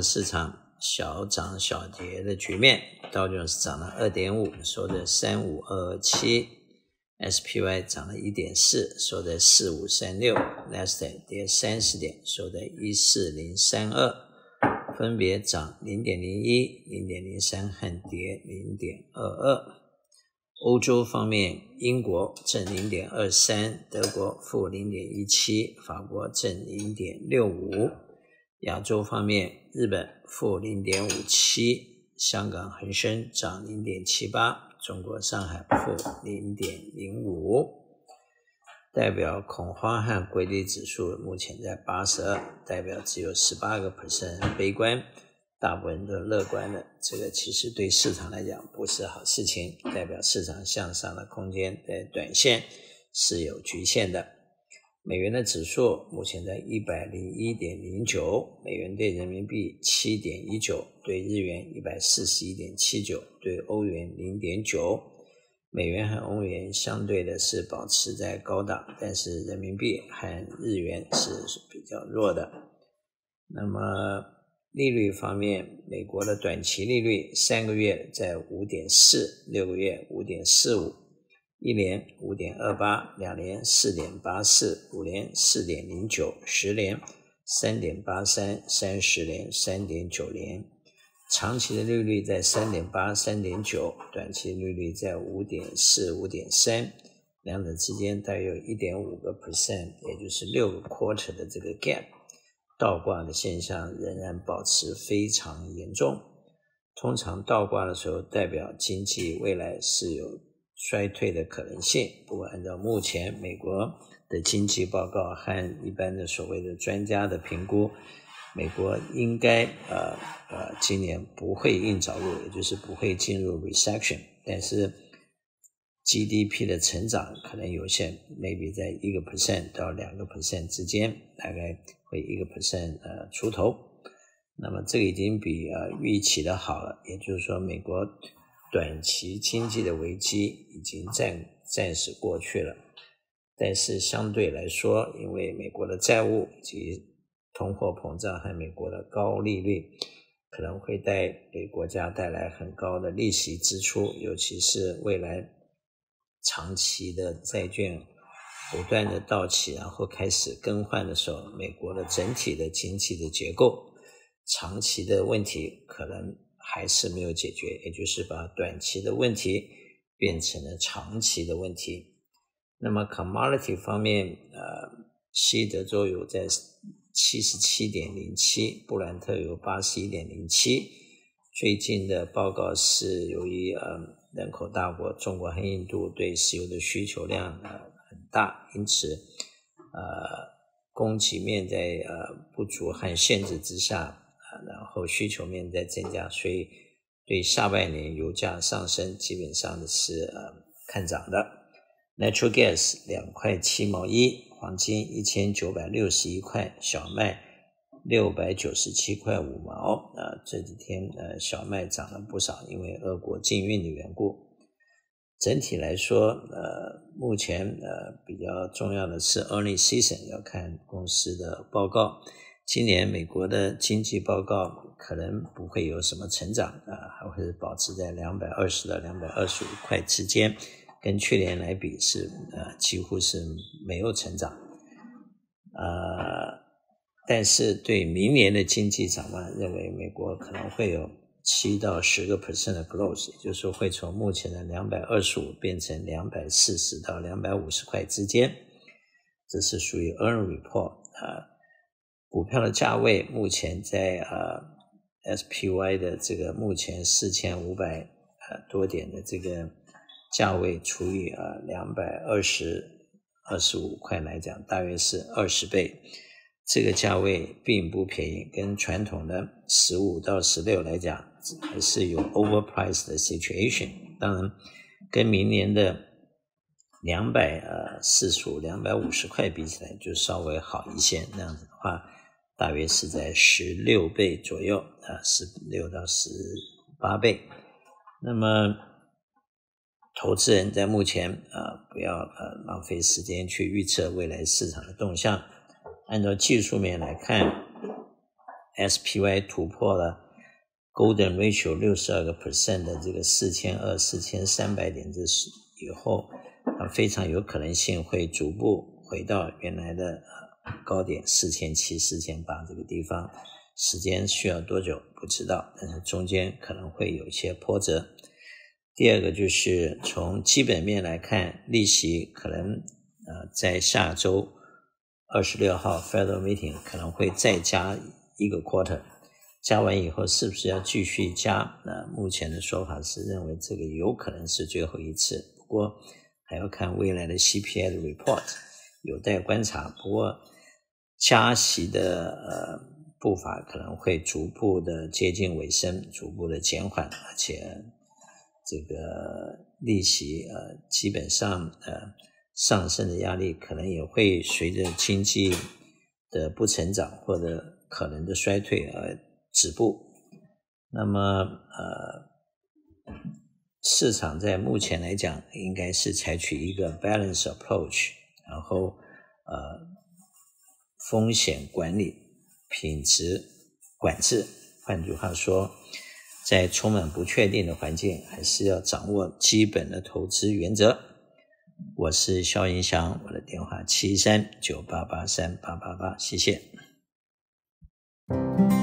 市场小涨小跌的局面，道琼斯涨了 2.5 收在35227， SPY 涨了 1.4 收在4536， Nasdaq 跌30点收在14032，分别涨 0.01 0.03 和跌 0.22。欧洲方面，英国正 0.23， 德国负 0.17， 法国正 0.65。 亚洲方面，日本负 0.57， 香港恒生涨 0.78， 中国上海负 0.05。 代表恐慌和归类指数目前在82，代表只有 18% 悲观，大部分都乐观的，这个其实对市场来讲不是好事情，代表市场向上的空间在短线是有局限的。美元的指数目前在 101.09， 美元对人民币 7.19， 对日元 141.79， 对欧元 0.9。 美元和欧元相对的是保持在高档，但是人民币和日元是比较弱的。那么利率方面，美国的短期利率3个月在 5.4， 6个月 5.45， 1年 5.28， 2年 4.84， 5年 4.09， 10年 3.83， 30年 3.9 年。长期的利率在 3.8 3.9， 短期利率在 5.4 5.3， 两者之间大约有 1.5%， 也就是6个 quarter 的这个 gap， 倒挂的现象仍然保持非常严重。通常倒挂的时候代表经济未来是有衰退的可能性，不过按照目前美国的经济报告和一般的所谓的专家的评估，美国应该今年不会硬着陆，也就是不会进入 recession， 但是 GDP 的成长可能有限， maybe 在 1% 到 2% 之间，大概会 1% 出头。那么这个已经比预期的好了，也就是说美国短期经济的危机已经暂时过去了。但是相对来说，因为美国的债务以及通货膨胀和美国的高利率可能会给国家带来很高的利息支出，尤其是未来长期的债券不断的到期，然后开始更换的时候，美国的整体的经济的结构长期的问题可能还是没有解决，也就是把短期的问题变成了长期的问题。那么 commodity 方面，西德州油在 77.07， 布兰特油 81.07。 最近的报告是由于人口大国中国和印度对石油的需求量很大，因此供给面在不足和限制之下，然后需求面在增加，所以对下半年油价上升基本上是看涨的。Natural gas 2块7毛1，黄金1961块，小麦697块5毛。这几天小麦涨了不少，因为俄国禁运的缘故。整体来说目前比较重要的是 earning season， 要看公司的报告。今年美国的经济报告可能不会有什么成长，还会保持在220到225块之间，跟去年来比是几乎是没有成长。但是对明年的经济展望，认为美国可能会有7到10% 的 growth， 也就是说会从目前的225变成240到250块之间，这是属于 earn report。股票的价位目前在SPY 的这个目前4500多点的这个价位除以225块来讲，大约是20倍。这个价位并不便宜，跟传统的15到16来讲还是有 overpriced 的 situation。 当然跟明年的245、250块比起来就稍微好一些，那样子的话大约是在16倍左右16到18倍。那么投资人在目前不要浪费时间去预测未来市场的动向。按照技术面来看， SPY 突破了 Golden Ratio 62% 的这个4200、4300点以后，它非常有可能性会逐步回到原来的高点4700、4800这个地方。时间需要多久不知道，但是中间可能会有一些波折。第二个就是从基本面来看，利息可能在下周26号 Federal Meeting 可能会再加一个 quarter， 加完以后是不是要继续加？目前的说法是认为这个有可能是最后一次，不过还要看未来的 CPI 的 report， 有待观察。不过加息的步伐可能会逐步的接近尾声，逐步的减缓，而且这个利息基本上上升的压力可能也会随着经济的不成长或者可能的衰退而止步。那么市场在目前来讲应该是采取一个 balance approach， 然后风险管理、品质管制，换句话说，在充满不确定的环境，还是要掌握基本的投资原则。我是肖云祥，我的电话7398838888，谢谢。